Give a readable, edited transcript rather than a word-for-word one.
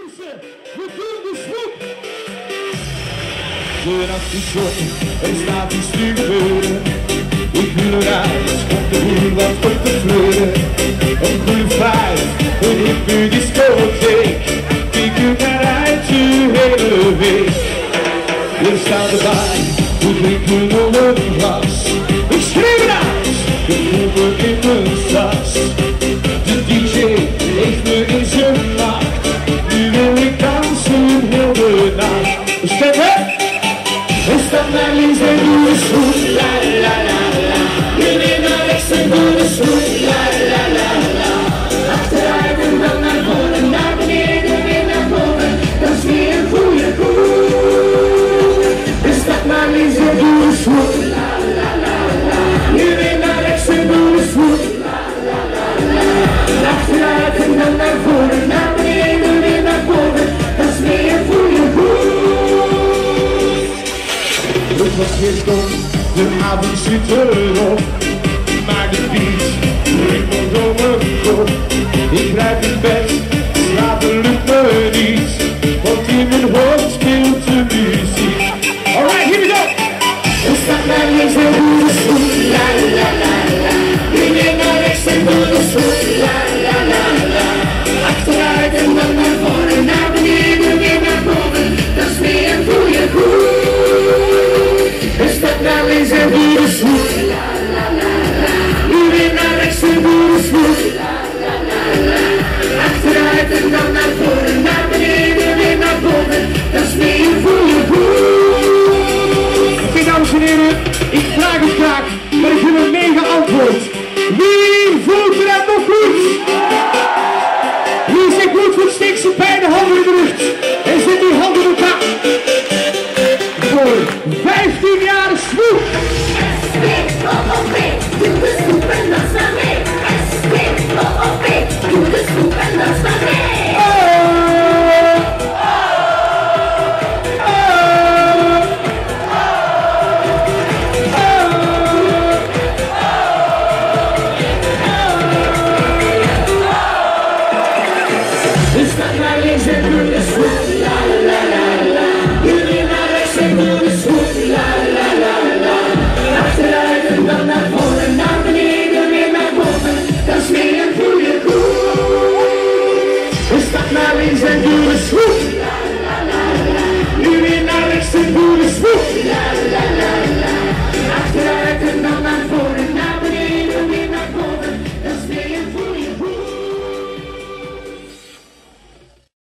mensen, we doen de swoep. De nacht is jong, er staat iets te gebeuren. Ik wil eruit, op de boel wat op te fleuren. Een goede vijf, een hippe discotheek. Ik wil eruit de hele week. Er staat erbij, we drinken onder een glas. Ik schreeuw eruit, de voeten in mijn sas. De DJ heeft me in zijn macht. Nu wil ik dansen heel de nacht. Stem hè? Er staat naar links en doe de swoep. La la la la. Je weer naar rechts en doe de swoep. La la la la. Achteruit en dan naar voren. Naar beneden weer naar boven. Dat is weer een goede groep. Er staat naar links en doe de swoep. La la la la. Je weer naar rechts en doe de swoep. La la la la. Achteruit en dan naar voren. Naar beneden weer naar boven. Dat is weer een goede groep. Het was weer stom, de avond zit erop. Maar de beat brengt me door mijn kop. Ik blijf in bed, slapen lukt me niet. Want in mijn hoofd speelt de muziek. Alright, here we go! Er staat naar links en doe de swoep. La la la la. Je weer naar rechts en doe de swoep. La la la la. Achteruit en dan naar voren. Naar beneden weer naar boven. Dat is weer een goede groep. Er staat naar links en doe de swoep. La la la la. U weer naar rechts en doe de swoep. La la la la. Achteruit en dan naar voren. Naar beneden weer naar boven. Dat is weer een goede groep. Oké, dames en heren, ik vraag het graag, maar ik wil een mega antwoord. Wie voelt het nog goed? Wie zegt goed voor steek zijn beide handen in de lucht. En zet die handen op elkaar. Voor 15 jaar swoep. S-P-O-O-P, doe de swoep en dans maar mee. S-P-O-O-P, doe de swoep en dans maar mee. Dus staat naar links en doe de swoep. La la la la. Jullie naar rechts en doe de swoep. La la la la. Achteruit en dan naar voren. Naar beneden weer naar boven. Dat is weer een goede groep. Dus staat naar links en